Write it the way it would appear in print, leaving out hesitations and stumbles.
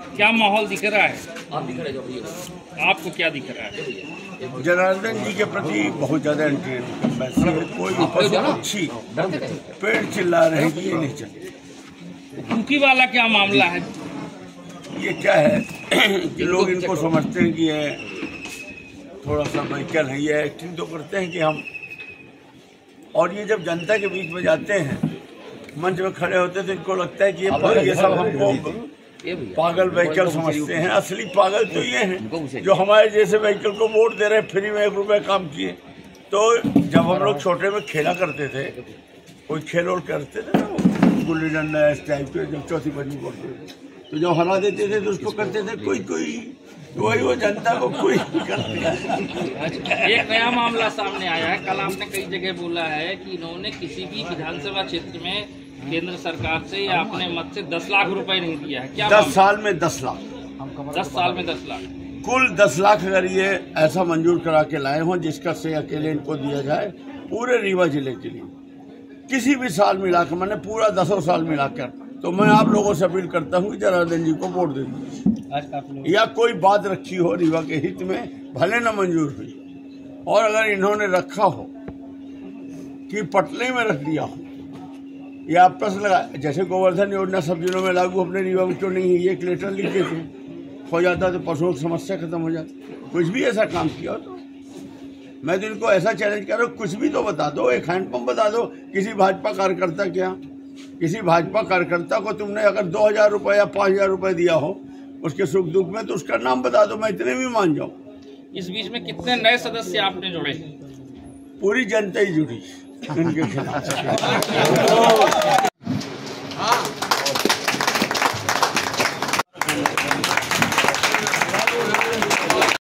क्या माहौल दिख रहा है? आपको क्या दिख रहा है? जनार्दन जी के प्रति बहुत ज्यादा एंटी कोई पशु पक्षी पेड़ चिल्ला रहे हैं कि ये नहीं चले। कुकी वाला क्या मामला है? ये क्या है कि लोग इनको समझते हैं कि ये थोड़ा सा व्हीकल है, ये एक्टिंग तो करते हैं कि हम, और ये जब जनता के बीच में जाते हैं मंच में खड़े होते हैं तो इनको लगता है कि ये सब हमको पागल व्हीकल समझते हैं। असली पागल तो ये हैं जो हमारे जैसे व्हीकल को वोट दे रहे हैं, फ्री में 1 रुपये काम किए। तो जब हम लोग छोटे में खेला करते थे, कोई खेल और करते थे ना, गुल्ली डंडा इस टाइप के, जब चौथी पंचमी पढ़ते थे तो जब हरा देते थे तो उसको करते थे कोई वही वो जनता को कोई एक नया मामला सामने आया है। कल आपने कई जगह बोला है कि इन्होंने किसी भी विधानसभा क्षेत्र में केंद्र सरकार से या अपने मत से 10 लाख रुपए नहीं दिया है। क्या 10 साल में 10 लाख 10 साल में 10 लाख कुल 10 लाख अगर ये ऐसा मंजूर करा के लाए हों जिसका से अकेले इनको दिया जाए पूरे रीवा जिले के लिए, किसी भी साल मिलाकर, मैंने पूरा 10 साल मिलाकर, तो मैं आप लोगों से अपील करता हूँ कि जनार्दन जी को वोट दे दीजिए। या कोई बात रखी हो रीवा के हित में, भले न मंजूर हुई, और अगर इन्होंने रखा हो कि पटले में रख दिया हो या प्रश्न लगा, जैसे गोवर्धन योजना सब जिलों में लागू, अपने रीवा में क्यों नहीं है, ये एक लेटर लिख देते हो जाता तो पशुओं की समस्या खत्म हो जाती। कुछ भी ऐसा काम किया हो तो मैं तो इनको ऐसा चैलेंज कर रहा हूँ, कुछ भी तो बता दो, एक हैंडपंप बता दो किसी भाजपा कार्यकर्ता के यहाँ। किसी भाजपा कार्यकर्ता को तुमने अगर 2000 रुपये या 5000 रुपये दिया हो उसके सुख दुख में, तो उसका नाम बता दो, मैं इतने भी मान जाऊँ। इस बीच में कितने नए सदस्य आपने जोड़े? पूरी जनता ही जुड़ी इनके खिलाफ।